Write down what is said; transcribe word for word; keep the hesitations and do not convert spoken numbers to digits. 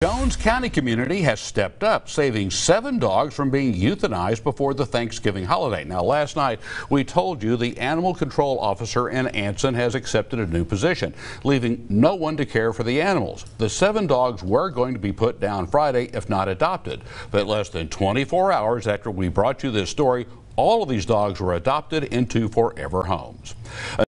Jones County community has stepped up, saving seven dogs from being euthanized before the Thanksgiving holiday. Now, last night we told you the animal control officer in Anson has accepted a new position, leaving no one to care for the animals. The seven dogs were going to be put down Friday if not adopted, but less than twenty-four hours after we brought you this story, all of these dogs were adopted into forever homes.